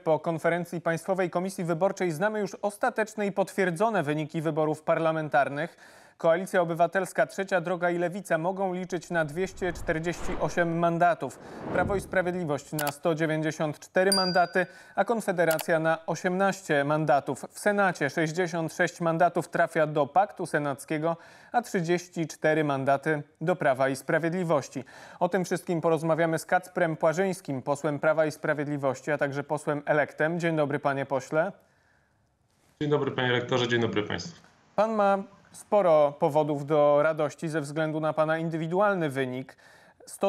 Po konferencji Państwowej Komisji Wyborczej znamy już ostateczne i potwierdzone wyniki wyborów parlamentarnych. Koalicja Obywatelska, Trzecia Droga i Lewica mogą liczyć na 248 mandatów. Prawo i Sprawiedliwość na 194 mandaty, a Konfederacja na 18 mandatów. W Senacie 66 mandatów trafia do Paktu Senackiego, a 34 mandaty do Prawa i Sprawiedliwości. O tym wszystkim porozmawiamy z Kacprem Płażyńskim, posłem Prawa i Sprawiedliwości, a także posłem elektem. Dzień dobry, panie pośle. Dzień dobry, panie rektorze, dzień dobry państwu. Pan ma sporo powodów do radości ze względu na pana indywidualny wynik. 100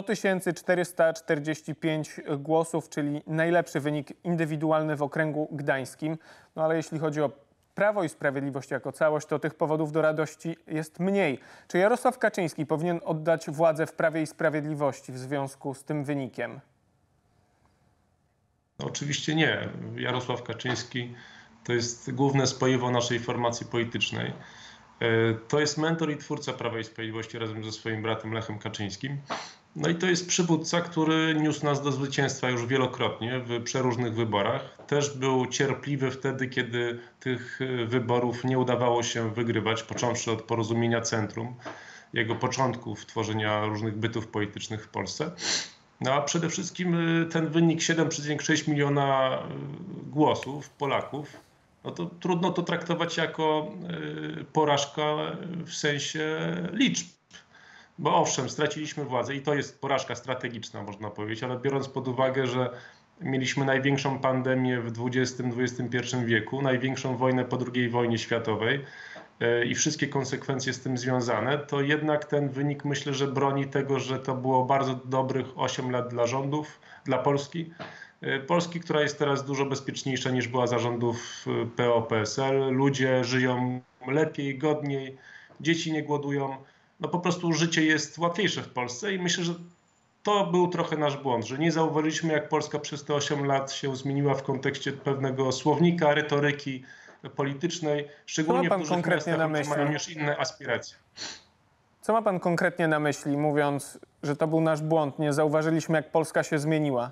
445 głosów, czyli najlepszy wynik indywidualny w okręgu gdańskim. No ale jeśli chodzi o Prawo i Sprawiedliwość jako całość, to tych powodów do radości jest mniej. Czy Jarosław Kaczyński powinien oddać władzę w Prawie i Sprawiedliwości w związku z tym wynikiem? No, oczywiście nie. Jarosław Kaczyński to jest główne spoiwo naszej formacji politycznej. To jest mentor i twórca Prawa i Sprawiedliwości razem ze swoim bratem Lechem Kaczyńskim. No i to jest przywódca, który niósł nas do zwycięstwa już wielokrotnie w przeróżnych wyborach. Też był cierpliwy wtedy, kiedy tych wyborów nie udawało się wygrywać, począwszy od Porozumienia Centrum, jego początków tworzenia różnych bytów politycznych w Polsce. No a przede wszystkim ten wynik 7,6 miliona głosów Polaków, no to trudno to traktować jako porażka w sensie liczb. Bo owszem, straciliśmy władzę i to jest porażka strategiczna, można powiedzieć, ale biorąc pod uwagę, że mieliśmy największą pandemię w XX-XXI wieku, największą wojnę po II wojnie światowej i wszystkie konsekwencje z tym związane, to jednak ten wynik myślę, że broni tego, że to było bardzo dobrych 8 lat dla rządów, dla Polski. Polski, która jest teraz dużo bezpieczniejsza niż była za rządów PO-PSL. Ludzie żyją lepiej, godniej, dzieci nie głodują. No po prostu życie jest łatwiejsze w Polsce i myślę, że to był trochę nasz błąd, że nie zauważyliśmy, jak Polska przez te 8 lat się zmieniła w kontekście pewnego słownika, retoryki politycznej, szczególnie w dużych miastach, ludzie mają już inne aspiracje. Co ma pan konkretnie na myśli, mówiąc, że to był nasz błąd, nie zauważyliśmy, jak Polska się zmieniła?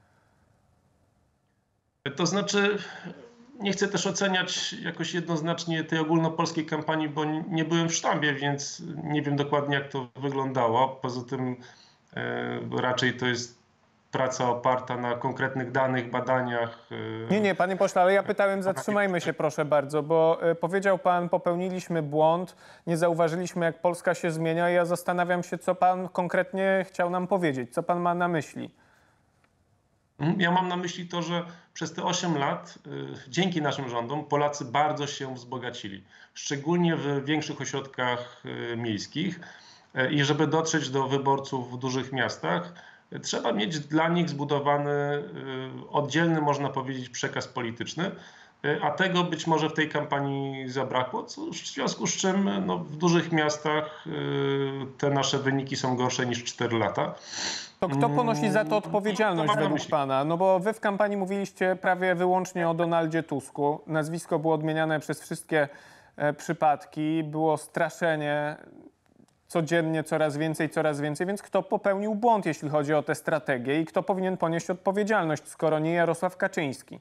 To znaczy, nie chcę też oceniać jakoś jednoznacznie tej ogólnopolskiej kampanii, bo nie byłem w sztabie, więc nie wiem dokładnie, jak to wyglądało. Poza tym raczej to jest praca oparta na konkretnych danych, badaniach. Nie, panie pośle, ale ja pytałem, zatrzymajmy się proszę bardzo, bo powiedział pan, popełniliśmy błąd, nie zauważyliśmy, jak Polska się zmienia. Ja zastanawiam się, co pan konkretnie chciał nam powiedzieć, co pan ma na myśli. Ja mam na myśli to, że przez te 8 lat dzięki naszym rządom Polacy bardzo się wzbogacili, szczególnie w większych ośrodkach miejskich i żeby dotrzeć do wyborców w dużych miastach, trzeba mieć dla nich zbudowany oddzielny, można powiedzieć, przekaz polityczny, a tego być może w tej kampanii zabrakło, w związku z czym no, w dużych miastach te nasze wyniki są gorsze niż 4 lata. To kto ponosi za to odpowiedzialność według pana? No bo wy w kampanii mówiliście prawie wyłącznie o Donaldzie Tusku. Nazwisko było odmieniane przez wszystkie przypadki. Było straszenie codziennie coraz więcej. Więc kto popełnił błąd, jeśli chodzi o tę strategię i kto powinien ponieść odpowiedzialność, skoro nie Jarosław Kaczyński?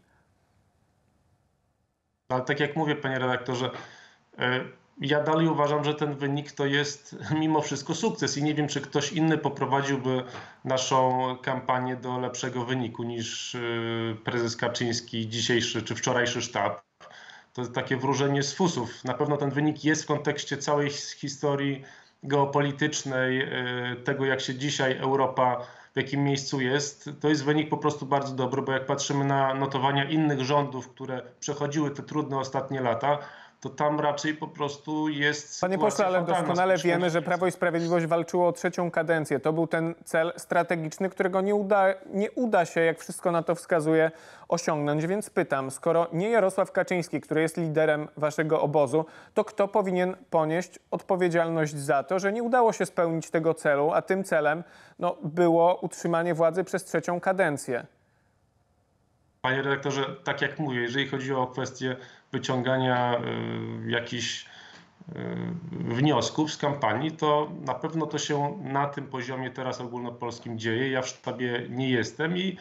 Ale tak jak mówię, panie redaktorze, ja dalej uważam, że ten wynik to jest mimo wszystko sukces i nie wiem, czy ktoś inny poprowadziłby naszą kampanię do lepszego wyniku niż prezes Kaczyński, dzisiejszy czy wczorajszy sztab. To jest takie wróżenie z fusów. Na pewno ten wynik jest w kontekście całej historii geopolitycznej, tego jak się dzisiaj Europa w jakim miejscu jest. To jest wynik po prostu bardzo dobry, bo jak patrzymy na notowania innych rządów, które przechodziły te trudne ostatnie lata, to tam raczej po prostu jest Panie pośle, ale doskonale wiemy, że Prawo i Sprawiedliwość walczyło o 3. kadencję. To był ten cel strategiczny, którego nie uda się, jak wszystko na to wskazuje, osiągnąć. Więc pytam, skoro nie Jarosław Kaczyński, który jest liderem waszego obozu, to kto powinien ponieść odpowiedzialność za to, że nie udało się spełnić tego celu, a tym celem no, było utrzymanie władzy przez 3. kadencję? Panie redaktorze, tak jak mówię, jeżeli chodzi o kwestię wyciągania jakichś wniosków z kampanii, to na pewno to się na tym poziomie teraz ogólnopolskim dzieje. Ja w sztabie nie jestem i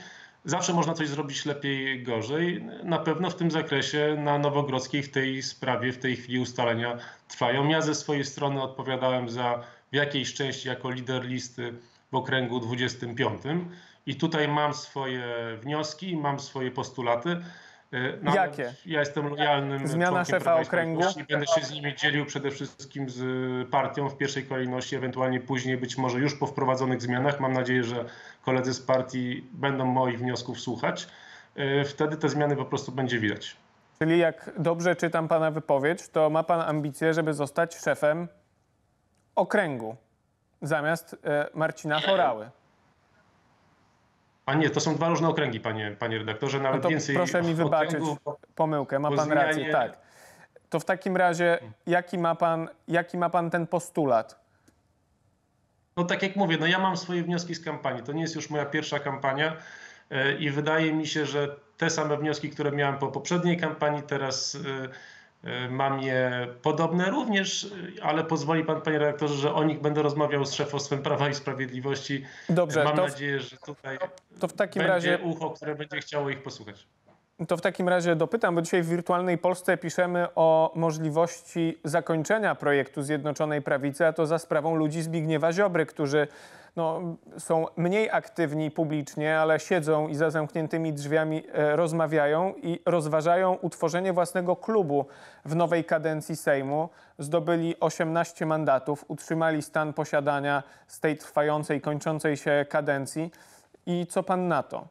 Zawsze można coś zrobić lepiej, gorzej. Na pewno w tym zakresie na Nowogrodzkiej w tej sprawie w tej chwili ustalenia trwają. Ja ze swojej strony odpowiadałem w jakiejś części jako lider listy w okręgu 25. I tutaj mam swoje wnioski, mam swoje postulaty. Jakie? Ja jestem lojalnym Zmiana członkiem szefa Prawa i okręgu? Sprawiedliwości i będę się z nimi dzielił przede wszystkim z partią w pierwszej kolejności, ewentualnie później być może już po wprowadzonych zmianach. Mam nadzieję, że koledzy z partii będą moich wniosków słuchać. Wtedy te zmiany po prostu będzie widać. Czyli jak dobrze czytam pana wypowiedź, to ma pan ambicje, żeby zostać szefem okręgu zamiast Marcina Horały. A nie, to są dwa różne okręgi, panie redaktorze. No Nawet to więcej proszę mi wybaczyć okręgów, pomyłkę, ma po pan zmianie- rację, tak. To w takim razie jaki ma pan ten postulat? No tak jak mówię, no ja mam swoje wnioski z kampanii. To nie jest już moja pierwsza kampania i wydaje mi się, że te same wnioski, które miałem po poprzedniej kampanii, teraz mam je podobne również, ale pozwoli pan, panie redaktorze, że o nich będę rozmawiał z szefostwem Prawa i Sprawiedliwości. Dobrze, Mam nadzieję, że tutaj to w takim będzie razie ucho, które będzie chciało ich posłuchać. To w takim razie dopytam, bo dzisiaj w Wirtualnej Polsce piszemy o możliwości zakończenia projektu Zjednoczonej Prawicy, a to za sprawą ludzi Zbigniewa Ziobry, którzy są mniej aktywni publicznie, ale siedzą i za zamkniętymi drzwiami rozmawiają i rozważają utworzenie własnego klubu w nowej kadencji Sejmu. Zdobyli 18 mandatów, utrzymali stan posiadania z tej trwającej, kończącej się kadencji. I co pan na to?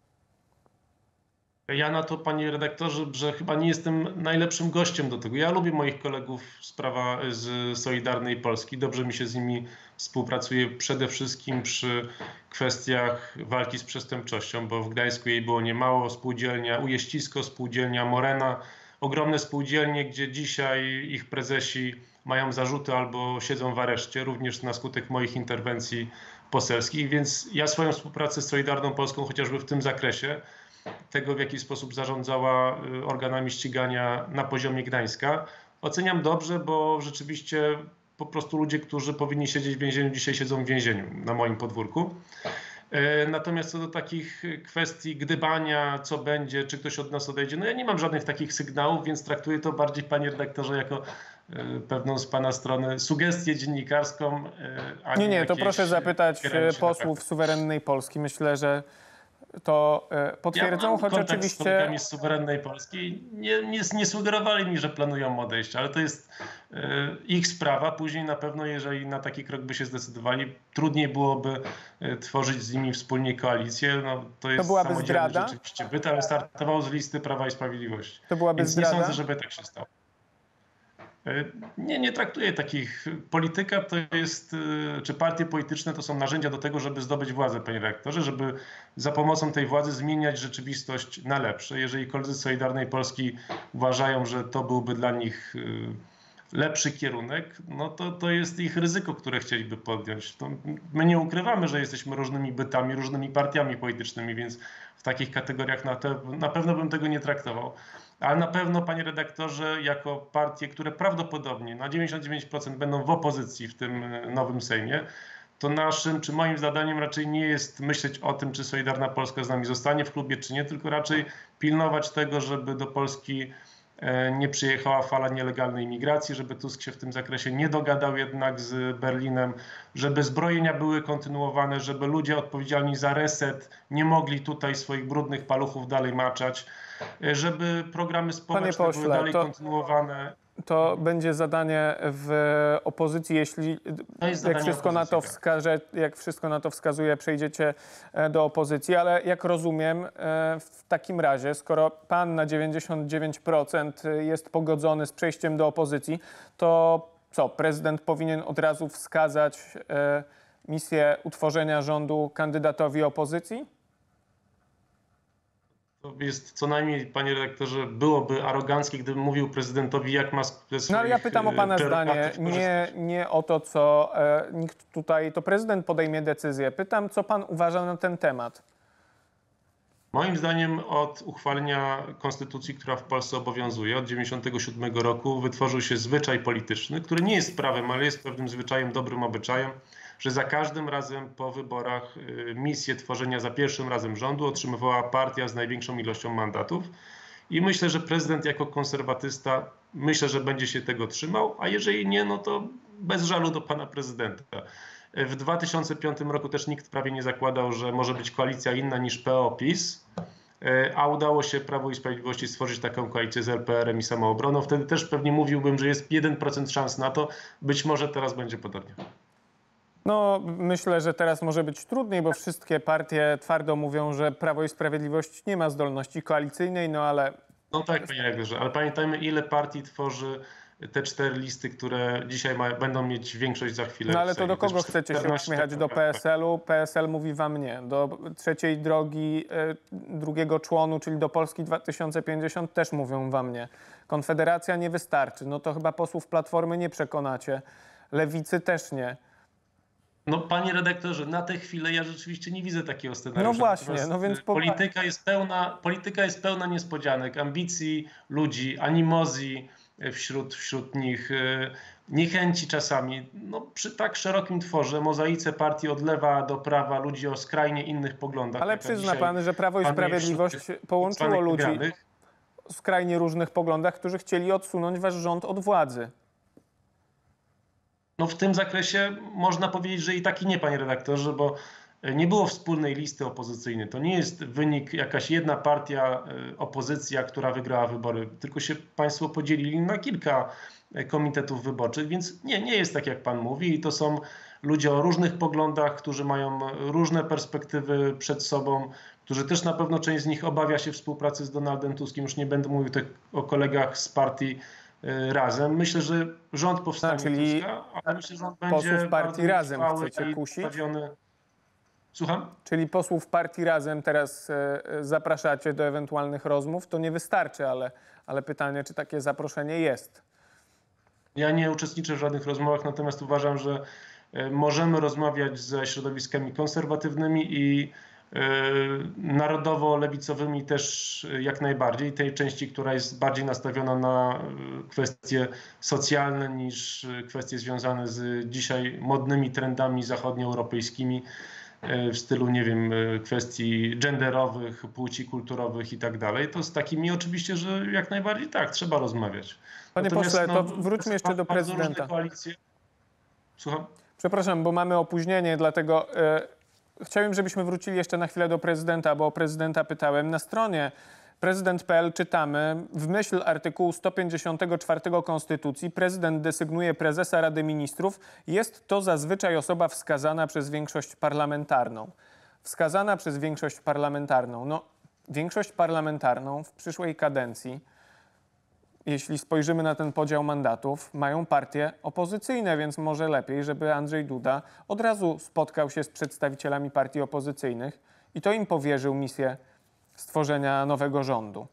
Ja na to, panie redaktorze, że chyba nie jestem najlepszym gościem do tego. Ja lubię moich kolegów z Solidarnej Polski. Dobrze mi się z nimi współpracuje przede wszystkim przy kwestiach walki z przestępczością, bo w Gdańsku jej było niemało. Spółdzielnia Ujeścisko, spółdzielnia Morena, ogromne spółdzielnie, gdzie dzisiaj ich prezesi mają zarzuty albo siedzą w areszcie, również na skutek moich interwencji poselskich. Więc ja swoją współpracę z Solidarną Polską chociażby w tym zakresie, tego w jaki sposób zarządzała organami ścigania na poziomie Gdańska, oceniam dobrze, bo rzeczywiście po prostu ludzie, którzy powinni siedzieć w więzieniu, dzisiaj siedzą w więzieniu na moim podwórku. Natomiast co do takich kwestii gdybania, co będzie, czy ktoś od nas odejdzie, no ja nie mam żadnych takich sygnałów, więc traktuję to bardziej, panie redaktorze, jako pewną z pana strony sugestię dziennikarską, a nie Nie, to jakieś proszę zapytać opieranie się na posłów faktach. Suwerennej Polski. Myślę, że to potwierdzą, Ja mam choć kontakt z oczywiście... kolegami z Suwerennej Polski. Nie sugerowali mi, że planują odejść, ale to jest ich sprawa. Później na pewno, jeżeli na taki krok by się zdecydowali, trudniej byłoby tworzyć z nimi wspólnie koalicję. No, to jest byłaby samodzielny zdrada? rzeczywiście byt, ale startował z listy Prawa i Sprawiedliwości. To byłaby Więc zdrada? nie sądzę, żeby tak się stało. Nie traktuję takich. Polityka to jest, czy partie polityczne to są narzędzia do tego, żeby zdobyć władzę, panie redaktorze, żeby za pomocą tej władzy zmieniać rzeczywistość na lepsze. Jeżeli koledzy z Solidarnej Polski uważają, że to byłby dla nich lepszy kierunek, no to jest ich ryzyko, które chcieliby podjąć. To my nie ukrywamy, że jesteśmy różnymi bytami, różnymi partiami politycznymi, więc w takich kategoriach na pewno bym tego nie traktował. Ale na pewno, panie redaktorze, jako partie, które prawdopodobnie na 99% będą w opozycji w tym nowym Sejmie, to naszym, czy moim zadaniem raczej nie jest myśleć o tym, czy Solidarna Polska z nami zostanie w klubie, czy nie, tylko raczej pilnować tego, żeby do Polski nie przyjechała fala nielegalnej imigracji, żeby Tusk się w tym zakresie nie dogadał jednak z Berlinem, żeby zbrojenia były kontynuowane, żeby ludzie odpowiedzialni za reset nie mogli tutaj swoich brudnych paluchów dalej maczać, żeby programy społeczne były dalej kontynuowane. To będzie zadanie w opozycji, jeśli jak wszystko na to wskazuje, przejdziecie do opozycji, ale jak rozumiem, w takim razie, skoro pan na 99% jest pogodzony z przejściem do opozycji, to co, prezydent powinien od razu wskazać misję utworzenia rządu kandydatowi opozycji? To jest co najmniej, panie redaktorze, byłoby aroganckie, gdybym mówił prezydentowi, jak ma ze swoich... No ale ja pytam o pana zdanie, nie o to, co nikt tutaj, to prezydent podejmie decyzję. Pytam, co pan uważa na ten temat? Moim zdaniem od uchwalenia konstytucji, która w Polsce obowiązuje od 1997 roku, wytworzył się zwyczaj polityczny, który nie jest prawem, ale jest pewnym zwyczajem, dobrym obyczajem, że za każdym razem po wyborach misję tworzenia za pierwszym razem rządu otrzymywała partia z największą ilością mandatów. I myślę, że prezydent jako konserwatysta, myślę, że będzie się tego trzymał, a jeżeli nie, no to bez żalu do pana prezydenta. W 2005 roku też nikt prawie nie zakładał, że może być koalicja inna niż PO-PiS, a udało się Prawu i Sprawiedliwości stworzyć taką koalicję z LPR-em i Samoobroną. Wtedy też pewnie mówiłbym, że jest 1% szans na to. Być może teraz będzie podobnie. No, myślę, że teraz może być trudniej, bo wszystkie partie twardo mówią, że Prawo i Sprawiedliwość nie ma zdolności koalicyjnej, no ale... No tak, panie redaktorze, ale pamiętajmy, ile partii tworzy te 4 listy, które dzisiaj będą mieć większość za chwilę. No ale to do kogo chcecie się uśmiechać? Do PSL-u? PSL mówi wam nie. Do trzeciej drogi, drugiego członu, czyli do Polski 2050 też mówią wam nie. Konfederacja nie wystarczy. No to chyba posłów Platformy nie przekonacie. Lewicy też nie. No panie redaktorze, na tę chwilę ja rzeczywiście nie widzę takiego scenariusza. No właśnie, no więc... Polityka jest pełna niespodzianek, ambicji ludzi, animozji wśród nich, niechęci czasami. No, przy tak szerokim tworze, mozaice partii od lewa do prawa, ludzi o skrajnie innych poglądach. Ale przyzna pan, że Prawo i Sprawiedliwość połączyło ludzi o skrajnie różnych poglądach, którzy chcieli odsunąć wasz rząd od władzy. No w tym zakresie można powiedzieć, że i tak i nie, panie redaktorze, bo nie było wspólnej listy opozycyjnej. To nie jest wynik jakaś jedna partia, opozycja, która wygrała wybory, tylko się państwo podzielili na kilka komitetów wyborczych, więc nie jest tak, jak pan mówi. I to są ludzie o różnych poglądach, którzy mają różne perspektywy przed sobą, którzy też na pewno część z nich obawia się współpracy z Donaldem Tuskiem. Już nie będę mówił o kolegach z partii Razem. Myślę, że rząd powstanie czyli Tuska, ale myślę, że rząd będzie posłów partii Razem chcecie kusić? Słucham? Czyli posłów partii Razem teraz zapraszacie do ewentualnych rozmów? To nie wystarczy, ale pytanie, czy takie zaproszenie jest? Ja nie uczestniczę w żadnych rozmowach, natomiast uważam, że możemy rozmawiać ze środowiskami konserwatywnymi i narodowo-lewicowymi też jak najbardziej. Tej części, która jest bardziej nastawiona na kwestie socjalne niż kwestie związane z dzisiaj modnymi trendami zachodnioeuropejskimi w stylu, nie wiem, kwestii genderowych, płci kulturowych i tak dalej. To z takimi oczywiście, że jak najbardziej tak, trzeba rozmawiać. Panie pośle, to wróćmy jeszcze do prezydenta. Słucham? Przepraszam, bo mamy opóźnienie, dlatego chciałbym, żebyśmy wrócili jeszcze na chwilę do prezydenta, bo o prezydenta pytałem. Na stronie prezydent.pl czytamy: w myśl artykułu 154 Konstytucji prezydent desygnuje prezesa Rady Ministrów. Jest to zazwyczaj osoba wskazana przez większość parlamentarną. Wskazana przez większość parlamentarną. No, większość parlamentarną w przyszłej kadencji, jeśli spojrzymy na ten podział mandatów, mają partie opozycyjne, więc może lepiej, żeby Andrzej Duda od razu spotkał się z przedstawicielami partii opozycyjnych i to im powierzył misję stworzenia nowego rządu.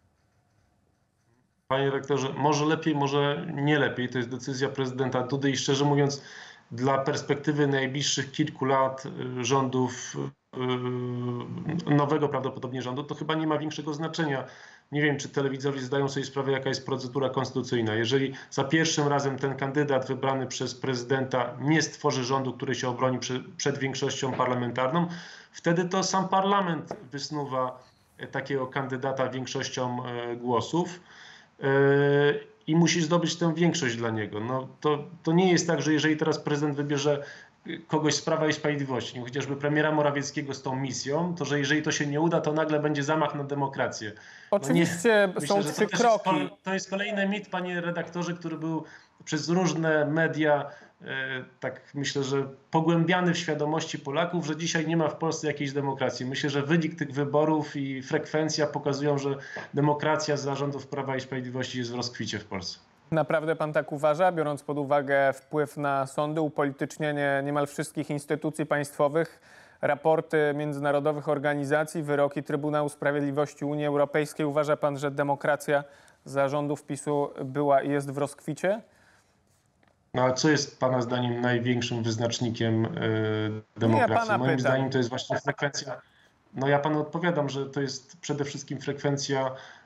Panie rektorze, może lepiej, może nie lepiej. To jest decyzja prezydenta Dudy i szczerze mówiąc, dla perspektywy najbliższych kilku lat rządów, nowego prawdopodobnie rządu, to chyba nie ma większego znaczenia. Nie wiem, czy telewidzowie zdają sobie sprawę, jaka jest procedura konstytucyjna. Jeżeli za pierwszym razem ten kandydat wybrany przez prezydenta nie stworzy rządu, który się obroni przed większością parlamentarną, wtedy to sam parlament wysnuwa takiego kandydata większością głosów i musi zdobyć tę większość dla niego. No, to nie jest tak, że jeżeli teraz prezydent wybierze kogoś z Prawa i Sprawiedliwości, chociażby premiera Morawieckiego z tą misją, to że jeżeli to się nie uda, to nagle będzie zamach na demokrację. Oczywiście no są 3 kroki. To jest kolejny mit, panie redaktorze, który był przez różne media, tak myślę, że pogłębiany w świadomości Polaków, że dzisiaj nie ma w Polsce jakiejś demokracji. Myślę, że wynik tych wyborów i frekwencja pokazują, że demokracja za rządów Prawa i Sprawiedliwości jest w rozkwicie w Polsce. Naprawdę pan tak uważa, biorąc pod uwagę wpływ na sądy, upolitycznienie niemal wszystkich instytucji państwowych, raporty międzynarodowych organizacji, wyroki Trybunału Sprawiedliwości Unii Europejskiej? Uważa pan, że demokracja za rządów PiS-u była i jest w rozkwicie? No a co jest pana zdaniem największym wyznacznikiem demokracji? Moim zdaniem to jest właśnie frekwencja. No ja panu odpowiadam, że to jest przede wszystkim frekwencja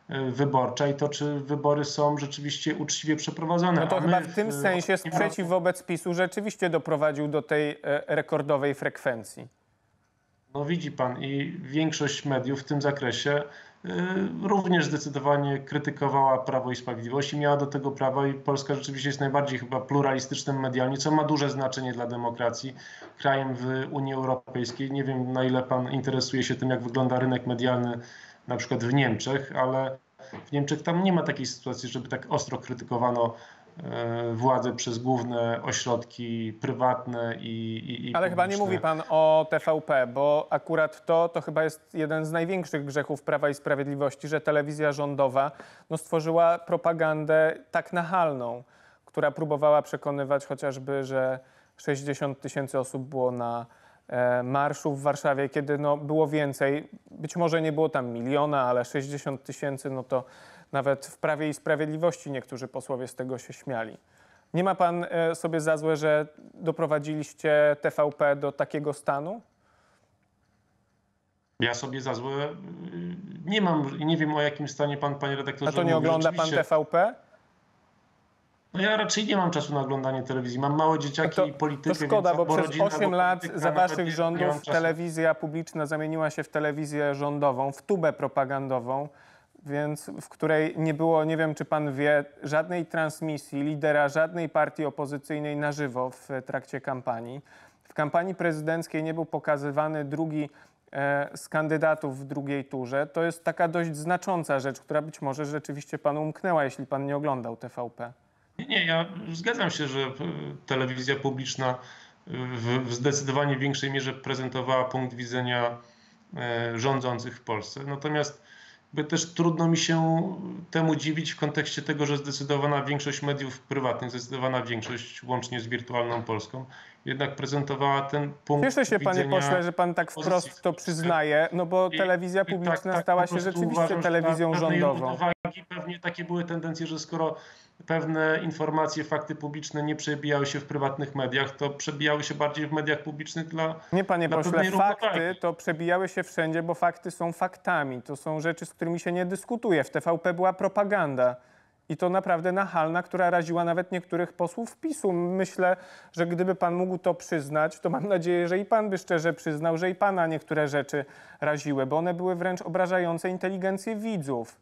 wyborcza i to, czy wybory są rzeczywiście uczciwie przeprowadzone. No to A chyba my w tym sensie sprzeciw wobec PiS-u rzeczywiście doprowadził do tej rekordowej frekwencji. No widzi pan, i większość mediów w tym zakresie również zdecydowanie krytykowała Prawo i Sprawiedliwość i miała do tego prawa, i Polska rzeczywiście jest najbardziej chyba pluralistycznym medialnie, co ma duże znaczenie dla demokracji, krajem w Unii Europejskiej. Nie wiem, na ile pan interesuje się tym, jak wygląda rynek medialny na przykład w Niemczech, ale w Niemczech tam nie ma takiej sytuacji, żeby tak ostro krytykowano władzę przez główne ośrodki prywatne i Ale chyba nie publiczne. mówi pan o TVP, bo akurat to chyba jest jeden z największych grzechów Prawa i Sprawiedliwości, że telewizja rządowa stworzyła propagandę tak nachalną, która próbowała przekonywać chociażby, że 60 000 osób było na marszu w Warszawie, kiedy było więcej. Być może nie było tam 1 000 000, ale 60 000, to nawet w Prawie i Sprawiedliwości niektórzy posłowie z tego się śmiali. Nie ma pan sobie za złe, że doprowadziliście TVP do takiego stanu? Ja sobie za złe nie mam i nie wiem, o jakim stanie pan, panie redaktorze, A to nie mówi. ogląda pan TVP? No ja raczej nie mam czasu na oglądanie telewizji. Mam małe dzieciaki i politykę. To szkoda, więc bo przez rodzina, 8 bo lat polityka za nawet waszych nie rządów mam czasu. telewizja publiczna zamieniła się w telewizję rządową, w tubę propagandową, więc w której nie było, nie wiem czy pan wie, żadnej transmisji lidera żadnej partii opozycyjnej na żywo w trakcie kampanii. W kampanii prezydenckiej nie był pokazywany drugi z kandydatów w drugiej turze. To jest taka dość znacząca rzecz, która być może rzeczywiście panu umknęła, jeśli pan nie oglądał TVP. Nie, ja zgadzam się, że telewizja publiczna w zdecydowanie większej mierze prezentowała punkt widzenia rządzących w Polsce. Natomiast też trudno mi się temu dziwić w kontekście tego, że zdecydowana większość mediów prywatnych, zdecydowana większość, łącznie z Wirtualną Polską, jednak prezentowała ten punkt Cieszę się, panie widzenia pośle, że pan tak wprost to przyznaje, bo telewizja publiczna stała się rzeczywiście telewizją rządową. Pewnie takie były tendencje, że skoro pewne informacje, fakty publiczne nie przebijały się w prywatnych mediach, to przebijały się bardziej w mediach publicznych Nie, panie pośle, pewnej fakty równowagi. to przebijały się wszędzie, bo fakty są faktami. To są rzeczy, z którymi się nie dyskutuje. W TVP była propaganda. I to naprawdę nachalna, która raziła nawet niektórych posłów PiS-u. Myślę, że gdyby pan mógł to przyznać, to mam nadzieję, że i pan by szczerze przyznał, że i pana niektóre rzeczy raziły, bo one były wręcz obrażające inteligencję widzów.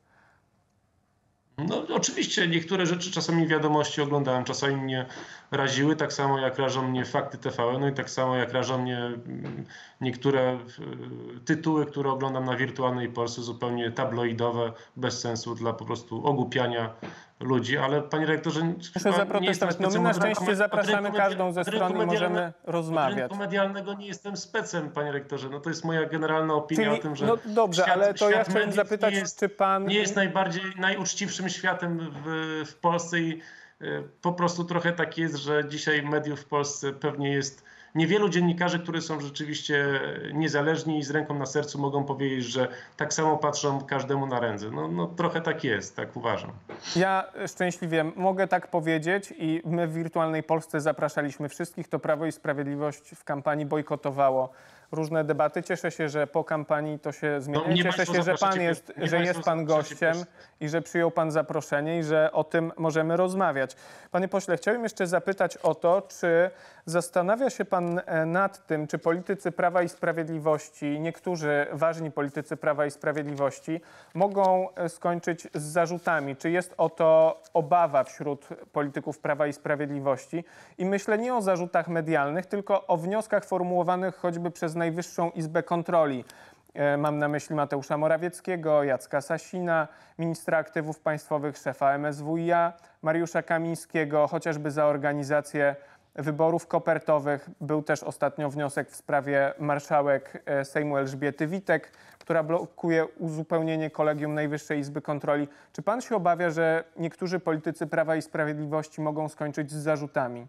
No oczywiście niektóre rzeczy, czasami wiadomości oglądałem, czasami mnie raziły, tak samo jak rażą mnie fakty TVN, no i tak samo jak rażą mnie niektóre tytuły, które oglądam na Wirtualnej Polsce, zupełnie tabloidowe, bez sensu, dla po prostu ogłupiania ludzi, ale panie rektorze, Muszę zaprotestować. My na szczęście zapraszamy każdą ze stron i możemy rozmawiać. Rynku medialnego nie jestem specem, panie rektorze. No to jest moja generalna opinia o tym, że dobrze, ale to ja chciałem mediów zapytać, czy pan... nie jest najuczciwszym światem w Polsce i po prostu trochę tak jest, że dzisiaj mediów w Polsce pewnie jest niewielu dziennikarzy, którzy są rzeczywiście niezależni i z ręką na sercu mogą powiedzieć, że tak samo patrzą każdemu na ręce. No trochę tak jest, tak uważam. Ja szczęśliwie mogę tak powiedzieć i my w Wirtualnej Polsce zapraszaliśmy wszystkich. To Prawo i Sprawiedliwość w kampanii bojkotowało różne debaty. Cieszę się, że po kampanii to się zmienia. Cieszę się, że jest pan gościem i że przyjął pan zaproszenie i że o tym możemy rozmawiać. Panie pośle, chciałem jeszcze zapytać o to, czy zastanawia się pan nad tym, czy politycy Prawa i Sprawiedliwości, niektórzy ważni politycy Prawa i Sprawiedliwości mogą skończyć z zarzutami? Czy jest o to obawa wśród polityków Prawa i Sprawiedliwości? I myślę nie o zarzutach medialnych, tylko o wnioskach formułowanych choćby przez Najwyższą Izbę Kontroli. Mam na myśli Mateusza Morawieckiego, Jacka Sasina, ministra aktywów państwowych, szefa MSWiA, Mariusza Kamińskiego, chociażby za organizację wyborów kopertowych. Był też ostatnio wniosek w sprawie marszałek Sejmu Elżbiety Witek, która blokuje uzupełnienie kolegium Najwyższej Izby Kontroli. Czy pan się obawia, że niektórzy politycy Prawa i Sprawiedliwości mogą skończyć z zarzutami?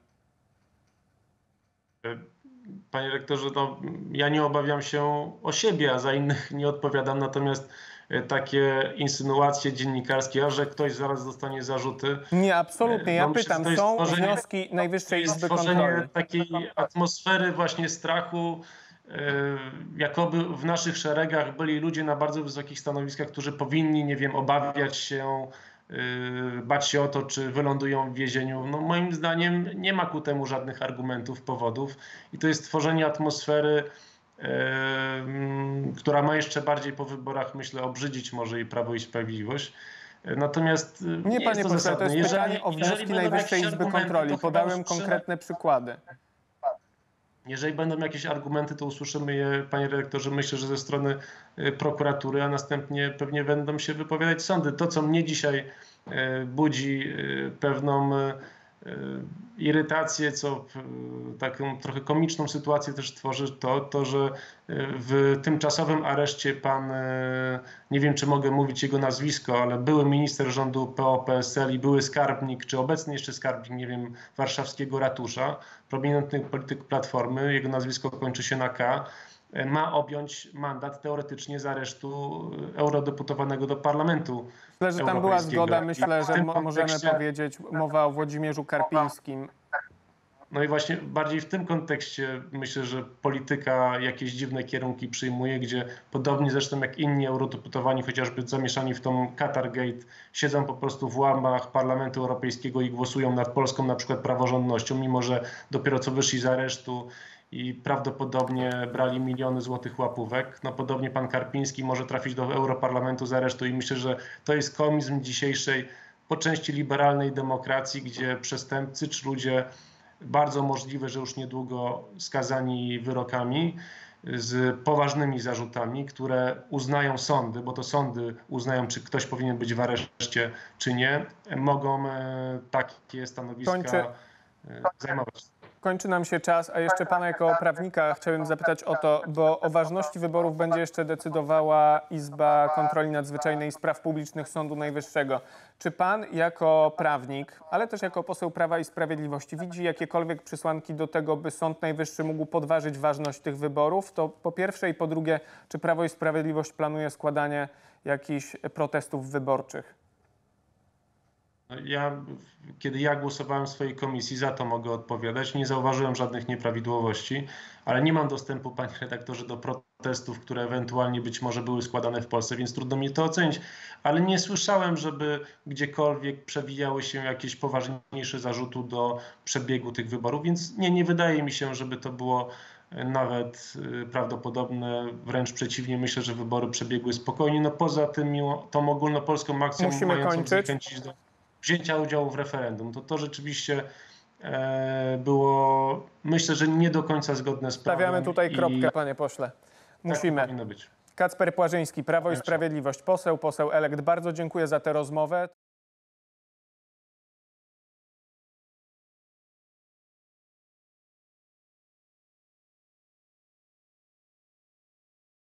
Panie rektorze, ja nie obawiam się o siebie, a za innych nie odpowiadam, natomiast takie insynuacje dziennikarskie, że ktoś zaraz dostanie zarzuty. Nie, absolutnie. Ja pytam, są wnioski Najwyższej Izby Kontroli. Stworzenie takiej atmosfery właśnie strachu jakoby w naszych szeregach byli ludzie na bardzo wysokich stanowiskach, którzy powinni, nie wiem, obawiać się, bać się o to, czy wylądują w więzieniu. No moim zdaniem nie ma ku temu żadnych argumentów, powodów i to jest tworzenie atmosfery, która ma jeszcze bardziej po wyborach, myślę, obrzydzić może i Prawo i Sprawiedliwość. Natomiast Nie, nie panie jest to pośle, to zasadne. jest pytanie o wnioski będą Najwyższej jakieś Izby argumenty, Kontroli. to chyba Podałem już konkretne przykłady. Jeżeli będą jakieś argumenty, to usłyszymy je, panie redaktorze, myślę, że ze strony prokuratury, a następnie pewnie będą się wypowiadać sądy. To, co mnie dzisiaj budzi pewną irytację, co taką trochę komiczną sytuację też tworzy, to, że w tymczasowym areszcie pan, nie wiem czy mogę mówić jego nazwisko, ale były minister rządu PO-PSL i były skarbnik, czy obecny jeszcze skarbnik, nie wiem, warszawskiego ratusza, prominentny polityk Platformy, jego nazwisko kończy się na K, ma objąć mandat teoretycznie z aresztu eurodeputowanego do Parlamentu Myślę, że tam była zgoda. Myślę, że możemy powiedzieć, mowa o Włodzimierzu Karpińskim. No i właśnie bardziej w tym kontekście myślę, że polityka jakieś dziwne kierunki przyjmuje, gdzie podobnie zresztą jak inni eurodeputowani, chociażby zamieszani w tą Qatargate, siedzą po prostu w łamach Parlamentu Europejskiego i głosują nad polską na przykład praworządnością, mimo że dopiero co wyszli z aresztu i prawdopodobnie brali miliony złotych łapówek. No podobnie pan Karpiński może trafić do Europarlamentu z aresztu i myślę, że to jest komizm dzisiejszej po części liberalnej demokracji, gdzie przestępcy czy ludzie bardzo możliwe, że już niedługo skazani wyrokami z poważnymi zarzutami, które uznają sądy, bo to sądy uznają, czy ktoś powinien być w areszcie, czy nie, mogą takie stanowiska zajmować. Kończy nam się czas, a jeszcze pana jako prawnika chciałbym zapytać o to, bo o ważności wyborów będzie jeszcze decydowała Izba Kontroli Nadzwyczajnej i Spraw Publicznych Sądu Najwyższego. Czy pan jako prawnik, ale też jako poseł Prawa i Sprawiedliwości widzi jakiekolwiek przesłanki do tego, by Sąd Najwyższy mógł podważyć ważność tych wyborów? To po pierwsze i po drugie, czy Prawo i Sprawiedliwość planuje składanie jakichś protestów wyborczych? Kiedy ja głosowałem w swojej komisji, za to mogę odpowiadać, nie zauważyłem żadnych nieprawidłowości, ale nie mam dostępu, panie redaktorze, do protestów, które ewentualnie być może były składane w Polsce, więc trudno mi to ocenić, ale nie słyszałem, żeby gdziekolwiek przewijały się jakieś poważniejsze zarzuty do przebiegu tych wyborów, więc nie wydaje mi się, żeby to było nawet prawdopodobne, wręcz przeciwnie, myślę, że wybory przebiegły spokojnie. No poza tym tą ogólnopolską akcją mającą zachęcić do wzięcia udziału w referendum. To rzeczywiście było, myślę, że nie do końca zgodne z prawem. Stawiamy tutaj kropkę, panie pośle. Musimy. Tak powinno być. Kacper Płażyński, Prawo i Sprawiedliwość, poseł elekt. Bardzo dziękuję za tę rozmowę.